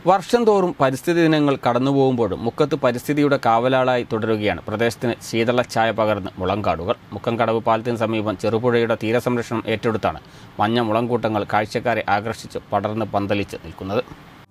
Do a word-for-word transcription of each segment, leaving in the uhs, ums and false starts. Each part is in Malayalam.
വർഷം തോറും പരിസ്ഥിതി ദിനങ്ങൾ കടന്നുപോകുമ്പോഴും മുക്കത്ത് പരിസ്ഥിതിയുടെ കാവലാളായി തുടരുകയാണ് പ്രദേശത്തിന് ശീതള ഛായ പകർന്ന് മുളങ്കാടുകൾ. മുക്കംകടവ് പാലത്തിന് സമീപം ചെറുപുഴയുടെ തീരസംരക്ഷണം ഏറ്റെടുത്താണ് മഞ്ഞ മുളങ്കൂട്ടങ്ങൾ കാഴ്ചക്കാരെ ആകർഷിച്ച് പടർന്ന് പന്തലിച്ച് നിൽക്കുന്നത്.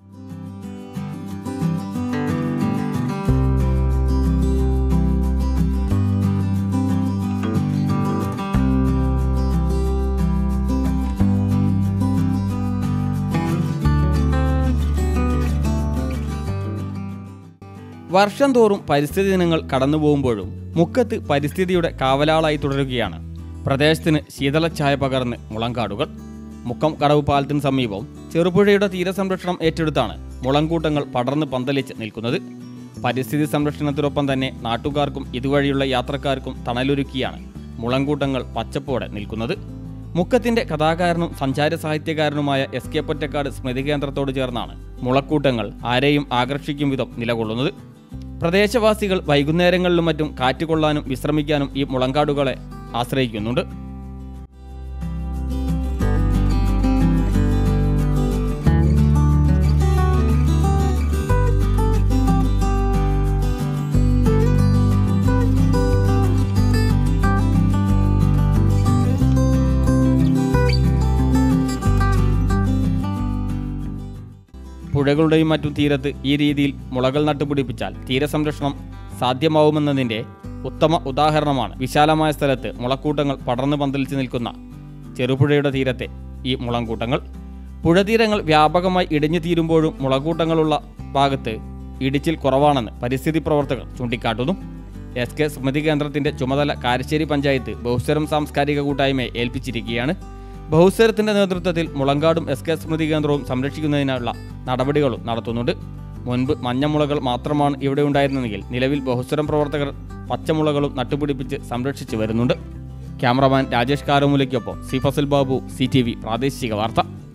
വർഷം തോറും പരിസ്ഥിതി ദിനങ്ങൾ കടന്നുപോകുമ്പോഴും മുക്കത്ത് പരിസ്ഥിതിയുടെ കാവലാളായി തുടരുകയാണ് പ്രദേശത്തിന് ശീതള ഛായ പകർന്ന് മുളങ്കാടുകൾ. മുക്കം കടവ് പാലത്തിന് സമീപം ചെറുപുഴയുടെ തീരസംരക്ഷണം ഏറ്റെടുത്താണ് മുളങ്കൂട്ടങ്ങൾ പടർന്ന് പന്തലിച്ച് നിൽക്കുന്നത്. പരിസ്ഥിതി സംരക്ഷണത്തിനൊപ്പം തന്നെ നാട്ടുകാർക്കും ഇതുവഴിയുള്ള യാത്രക്കാർക്കും തണലൊരുക്കിയാണ് മുളങ്കൂട്ടങ്ങൾ പച്ചപ്പോടെ നിൽക്കുന്നത്. മുക്കത്തിന്റെ കഥാകാരനും സഞ്ചാര സാഹിത്യകാരനുമായ എസ് കെ പൊറ്റക്കാട് സ്മൃതി കേന്ദ്രത്തോട് ചേർന്നാണ് മുളക്കൂട്ടങ്ങൾ ആരെയും ആകർഷിക്കും വിധം നിലകൊള്ളുന്നത്. പ്രദേശവാസികൾ വൈകുന്നേരങ്ങളിലും മറ്റും കാറ്റുകൊള്ളാനും വിശ്രമിക്കാനും ഈ മുളങ്കാടുകളെ ആശ്രയിക്കുന്നുണ്ട്. പുഴകളുടെയും മറ്റും തീരത്ത് ഈ രീതിയിൽ മുളകൾ നട്ടുപിടിപ്പിച്ചാൽ തീരസംരക്ഷണം സാധ്യമാവുമെന്നതിൻ്റെ ഉത്തമ ഉദാഹരണമാണ് വിശാലമായ സ്ഥലത്ത് മുളക്കൂട്ടങ്ങൾ പടർന്നു പന്തലിച്ച് നിൽക്കുന്ന ചെറുപുഴയുടെ തീരത്തെ ഈ മുളങ്കൂട്ടങ്ങൾ. പുഴതീരങ്ങൾ വ്യാപകമായി ഇടിഞ്ഞു തീരുമ്പോഴും മുളക്കൂട്ടങ്ങളുള്ള ഭാഗത്ത് ഇടിച്ചിൽ കുറവാണെന്ന് പരിസ്ഥിതി പ്രവർത്തകർ ചൂണ്ടിക്കാട്ടുന്നു. എസ് കെ സ്മൃതി കേന്ദ്രത്തിൻ്റെ ചുമതല കാരശ്ശേരി പഞ്ചായത്ത് ബഹുസ്വരം സാംസ്കാരിക കൂട്ടായ്മയെ ഏൽപ്പിച്ചിരിക്കുകയാണ്. ബഹുസ്വരത്തിൻ്റെ നേതൃത്വത്തിൽ മുളങ്കാടും എസ് കെ സ്മൃതി കേന്ദ്രവും സംരക്ഷിക്കുന്നതിനുള്ള നടപടികളും നടത്തുന്നുണ്ട്. മുൻപ് മഞ്ഞമുളകൾ മാത്രമാണ് ഇവിടെ ഉണ്ടായിരുന്നെങ്കിൽ നിലവിൽ ബഹുസ്വരം പ്രവർത്തകർ പച്ചമുളകളും നട്ടുപിടിപ്പിച്ച് സംരക്ഷിച്ചു വരുന്നുണ്ട്. ക്യാമറമാൻ രാജേഷ് കാരമൂലയ്ക്കൊപ്പം C Fasal Babu, C T V പ്രാദേശിക വാർത്ത.